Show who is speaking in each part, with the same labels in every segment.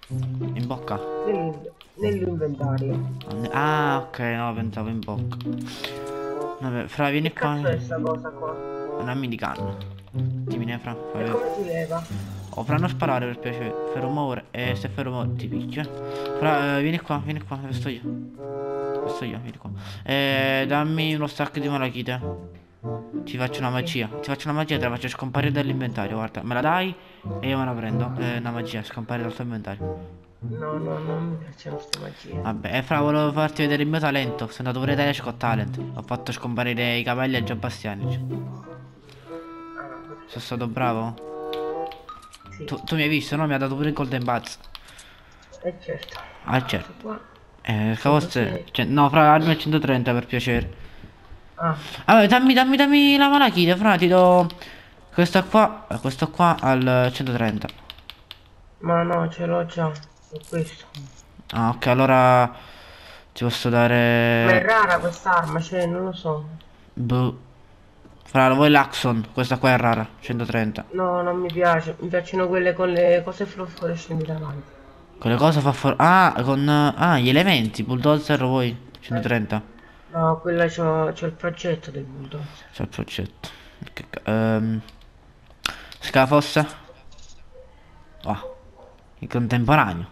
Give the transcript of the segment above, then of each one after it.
Speaker 1: In bocca?
Speaker 2: Nell'inventario.
Speaker 1: Ah, ok, no, pensavo in bocca. Vabbè, Fra, vieni
Speaker 2: Che
Speaker 1: qua.
Speaker 2: cazzo è sta cosa qua?
Speaker 1: Una minigun. Dimmi, ne, Fra.
Speaker 2: E come si leva?
Speaker 1: Oh, Fra, non sparare per piacere. Feromore. E se feromore ti picchia. Fra, vieni qua, dove sto io? Dove sto io, vieni qua. Dammi uno stack di malachite. Ti faccio una magia. Ti faccio una magia, te la faccio scomparire dall'inventario. Guarda, me la dai e io me la prendo. Una magia, scompare dal tuo inventario.
Speaker 2: No, no, non mi piacciono queste magie.
Speaker 1: Vabbè, Fra, volevo farti vedere il mio talento. Sono andato pure Italia Got Talent. Ho fatto scomparire i capelli a Gian Bastianic. Sono stato bravo?
Speaker 2: Sì.
Speaker 1: Tu mi hai visto, no? Mi ha dato pure il Golden Buzz.
Speaker 2: Certo.
Speaker 1: Ah, certo.
Speaker 2: Qua.
Speaker 1: Forse... no, Fra, almeno 130 per piacere.
Speaker 2: Ah,
Speaker 1: Allora, dammi la malachite, Fra, ti do... questo qua al 130.
Speaker 2: ma no, ce l'ho già. È questo.
Speaker 1: Ah, ok, allora... ti posso
Speaker 2: Ma è
Speaker 1: dare...
Speaker 2: rara quest'arma, cioè, non lo so.
Speaker 1: boh. Fra, lo vuoi l'Axon? Questa qua è rara, 130.
Speaker 2: No, non mi piace. Mi piacciono quelle con le cose fluorescenti davanti.
Speaker 1: Con le cose fa fuori... ah, con... ah, gli elementi, bulldozer vuoi? 130.
Speaker 2: No, quella c'ho il progetto del bulldozer.
Speaker 1: C'è il progetto. Scafossa. Oh, in contemporaneo.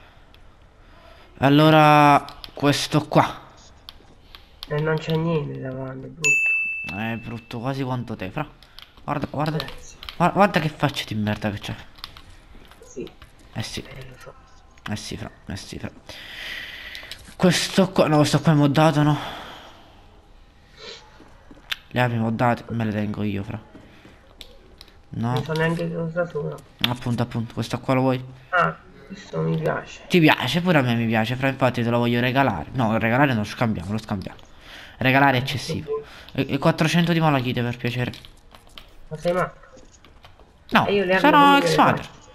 Speaker 1: Allora, questo qua.
Speaker 2: E non c'è niente davanti, è brutto.
Speaker 1: È brutto quasi quanto te, Fra. Guarda, guarda.
Speaker 2: Grazie.
Speaker 1: Guarda che faccia di merda che c'è.
Speaker 2: Sì,
Speaker 1: Eh sì.
Speaker 2: lo so.
Speaker 1: Eh sì, Fra. Eh sì, Fra. Questo qua... no, questo qua è moddato, no? Le api moddate me le tengo io, Fra.
Speaker 2: Non
Speaker 1: No.
Speaker 2: so neanche che cosa sono.
Speaker 1: Appunto, appunto. Questo qua lo vuoi?
Speaker 2: Ah, questo mi piace.
Speaker 1: Ti piace? Pure a me mi piace, Fra, infatti te lo voglio regalare. No, regalare no, scambiamo, lo scambiamo. Regalare è eccessivo. E 400 di malachite per piacere.
Speaker 2: Ma sei matto?
Speaker 1: No,
Speaker 2: E io le armi
Speaker 1: sono
Speaker 2: come
Speaker 1: ex
Speaker 2: le
Speaker 1: father.
Speaker 2: faccio?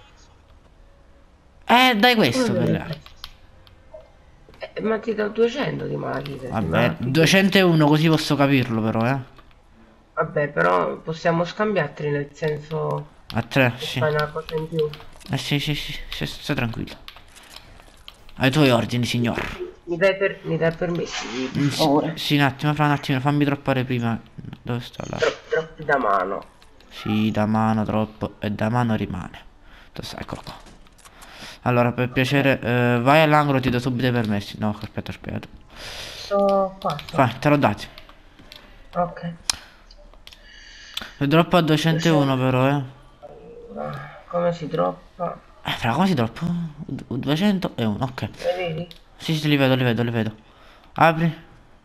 Speaker 1: Dai
Speaker 2: Come
Speaker 1: questo
Speaker 2: me
Speaker 1: per
Speaker 2: le
Speaker 1: le armi.
Speaker 2: faccio? Ma ti do 200 di malachite,
Speaker 1: Vabbè, 201 così posso capirlo però,
Speaker 2: Vabbè, però possiamo scambiarteli nel senso
Speaker 1: A 3,
Speaker 2: che
Speaker 1: sì.
Speaker 2: fai una cosa in più.
Speaker 1: Sì, stai tranquillo. Ai tuoi ordini, signor.
Speaker 2: Mi dai permesso, per
Speaker 1: Sì,
Speaker 2: favore?
Speaker 1: sì, un attimo, fammi droppare prima. Dove sta là?
Speaker 2: Troppi da mano.
Speaker 1: Sì, da mano troppo e da mano rimane. Dove sta? Eccolo qua. Allora, per piacere, vai all'angolo, ti do subito i permessi. No, aspetta, aspetta.
Speaker 2: Sto qua.
Speaker 1: Vai, te l'ho dati.
Speaker 2: Ok.
Speaker 1: Droppa a 201 però,
Speaker 2: Come si droppa?
Speaker 1: Fra, come si droppa? 201, ok.
Speaker 2: Le vedi?
Speaker 1: Sì, sì, li vedo, li vedo, li vedo. Apri.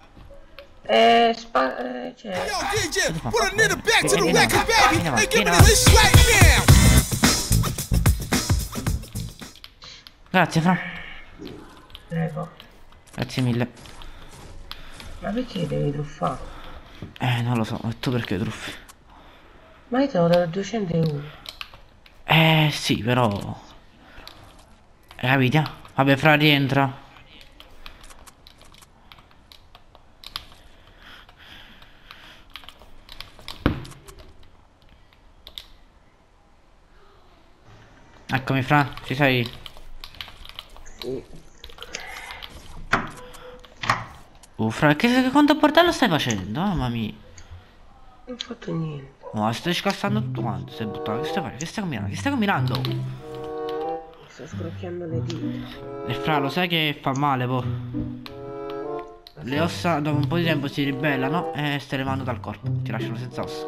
Speaker 2: Cioè...
Speaker 3: Yo, DJ, put a nigga back to the
Speaker 1: Vieni
Speaker 3: record,
Speaker 1: avanti,
Speaker 3: baby,
Speaker 1: vieni
Speaker 3: and
Speaker 1: avanti,
Speaker 3: give me
Speaker 1: vieni
Speaker 3: this right now.
Speaker 1: Grazie, Fra.
Speaker 2: Prego.
Speaker 1: Grazie mille.
Speaker 2: Ma perché devi truffare?
Speaker 1: Non lo so, e tu perché truffi?
Speaker 2: Ma io te l'ho dato 201.
Speaker 1: Sì, però... capito? Vabbè, Fra, rientra. Eccomi, Fra, ci sei?
Speaker 2: Sì.
Speaker 1: Fra, che quanto bordello stai facendo? Mamma mia.
Speaker 2: Non ho fatto niente.
Speaker 1: Ma stai scassando tutto quanto, stai buttando, che stai facendo? Che stai combinando? Che stai combinando?
Speaker 2: Sto scrocchiando le dita.
Speaker 1: E Fra, lo sai che fa male, po'? Le ossa dopo un po' di tempo si ribellano e se le mando dal corpo. Ti lasciano senza ossa.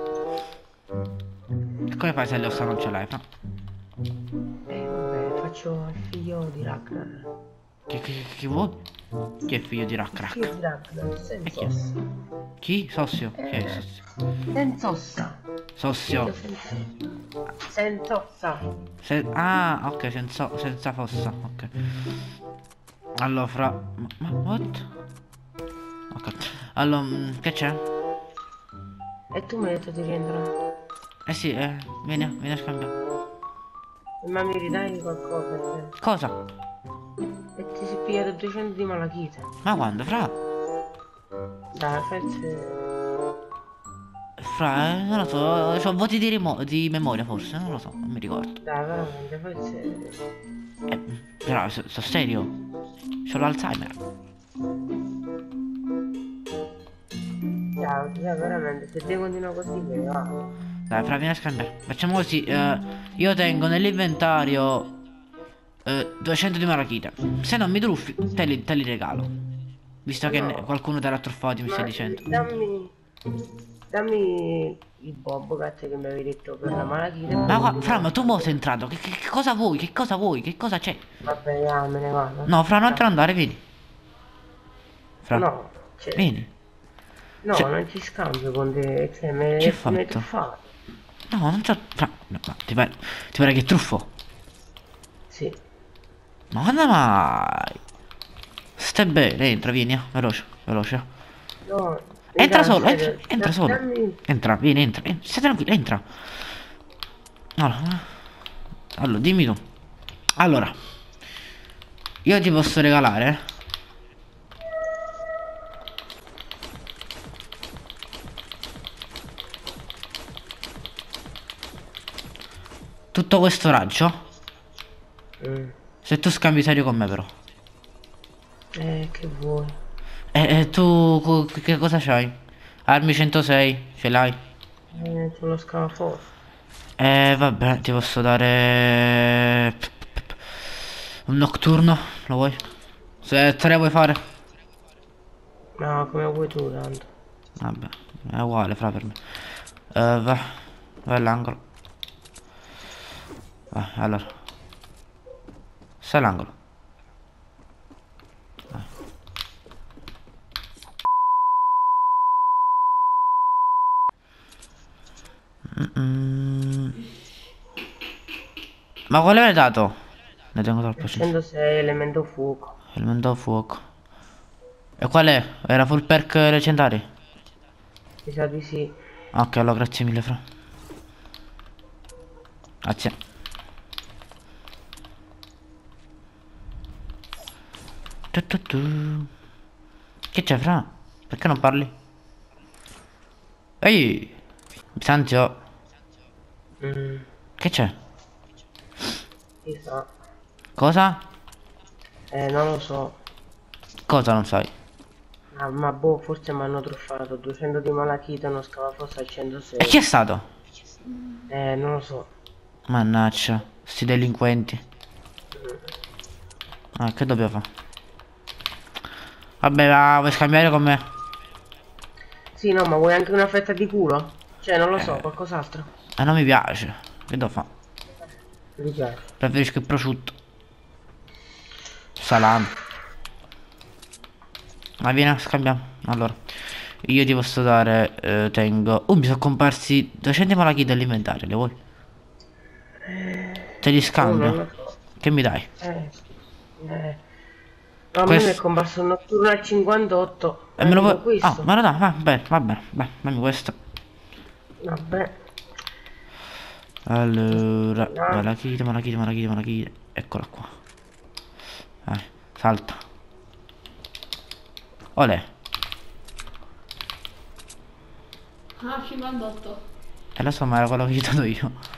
Speaker 1: E come fai se le ossa non ce l'hai, Fra?
Speaker 2: Vabbè, faccio il figlio di Ragnar.
Speaker 1: Chi vuoi? Chi è figlio di Rack
Speaker 2: Figlio
Speaker 1: Rack?
Speaker 2: di Ragnar,
Speaker 1: E
Speaker 2: senza
Speaker 1: chi è?
Speaker 2: ossa.
Speaker 1: Chi? Sossio? Chi è Sossio?
Speaker 2: Senza ossa.
Speaker 1: Sossio.
Speaker 2: Senza ossa.
Speaker 1: Ah, ok, senza fossa, ok. Allora, Fra... what? Ok. Allora, che c'è?
Speaker 2: E tu mi hai detto di rientrare.
Speaker 1: Eh sì, vieni a scambiare.
Speaker 2: Ma mi ridai qualcosa?
Speaker 1: Cosa?
Speaker 2: E ti sei pigliato 200 di malachite.
Speaker 1: Ma quando, Fra?
Speaker 2: Dai, fai
Speaker 1: fra, non lo so, ho voti di memoria forse, non lo so, non mi ricordo.
Speaker 2: Dai, veramente, fai il serio.
Speaker 1: Però, sto serio. C'ho l'Alzheimer.
Speaker 2: Dai, veramente, se devi continuare così, me ne va.
Speaker 1: Dai, fra, vieni a scambiare. Facciamo così, io tengo nell'inventario 200 di marachita. Se non mi truffi, te li regalo. Visto che qualcuno te l'ha truffati, mi stai dicendo.
Speaker 2: Dammi il Bobcat che mi avevi detto per la marachita.
Speaker 1: Ma fra, ma tu mo sei entrato. Che cosa vuoi? Che cosa vuoi? Che cosa c'è?
Speaker 2: Vabbè, ya, me ne vado.
Speaker 1: No, fra, non te ne andare, vieni. Fra,
Speaker 2: No, cioè,
Speaker 1: vieni.
Speaker 2: no,
Speaker 1: Cioè-
Speaker 2: non ci scambio con te. Cioè, me
Speaker 1: Che hai
Speaker 2: mi hai
Speaker 1: fatto?
Speaker 2: truffato.
Speaker 1: No, non c'ho. Fra, no, ma ti pare che truffo?
Speaker 2: Sì.
Speaker 1: Ma quando mai? Stai bene, entra, vieni, veloce, veloce.
Speaker 2: No,
Speaker 1: Entra
Speaker 2: dai,
Speaker 1: solo,
Speaker 2: serio,
Speaker 1: entra solo. Entra, vieni, entra. Stai tranquillo, entra. Allora, dimmi tu. Allora, io ti posso regalare tutto questo raggio se tu scambi serio con me però.
Speaker 2: Che vuoi?
Speaker 1: Tu che cosa c'hai? Armi 106, ce l'hai?
Speaker 2: Sullo scafo.
Speaker 1: Vabbè, ti posso dare un notturno, lo vuoi? Se te ne vuoi fare?
Speaker 2: No, come vuoi tu, tanto.
Speaker 1: Vabbè, è uguale fra per me. Vai all'angolo. Vai, allora. Stai all'angolo. Vai. Ma quale mi hai dato? Ne tengo troppo.
Speaker 2: 106 elemento fuoco.
Speaker 1: Elemento a fuoco. E qual è? Era full perk leggendari?
Speaker 2: Mi sa di sì.
Speaker 1: Ok, allora grazie mille fra. Grazie. Che c'è fra? Perché non parli? Ehi! Sanzio, che c'è?
Speaker 2: Chissà.
Speaker 1: Cosa?
Speaker 2: Non lo so.
Speaker 1: Cosa non sai?
Speaker 2: Ah, ma boh, forse mi hanno truffato. 200 di malachita, uno scavafossa al 106.
Speaker 1: E chi è stato?
Speaker 2: Non lo so.
Speaker 1: Mannaggia, sti delinquenti. Che dobbiamo fare? Vabbè, vuoi scambiare con me?
Speaker 2: Sì, no, ma vuoi anche una fetta di culo? Cioè, non lo so, qualcos'altro.
Speaker 1: Non mi piace. Che devo fare?
Speaker 2: Mi piace.
Speaker 1: Preferisco il prosciutto. Salame. Ma vieni, scambiamo. Allora, io ti posso dare, tengo. Mi sono comparsi 200 malachite all'inventario, le vuoi? Te li
Speaker 2: Non
Speaker 1: scambio.
Speaker 2: lo so.
Speaker 1: Che mi dai?
Speaker 2: No, a me mi è comparso un notturno al 58.
Speaker 1: E me lo
Speaker 2: dico
Speaker 1: vuoi?
Speaker 2: questo.
Speaker 1: Me lo dai? Va bene, vai, dammi questo.
Speaker 2: Vabbè.
Speaker 1: Allora,
Speaker 2: No.
Speaker 1: malachite. Eccola qua. Vai, salta. Olè.
Speaker 4: Ah, 58.
Speaker 1: E lo so, ma era quello che gli ho dato io.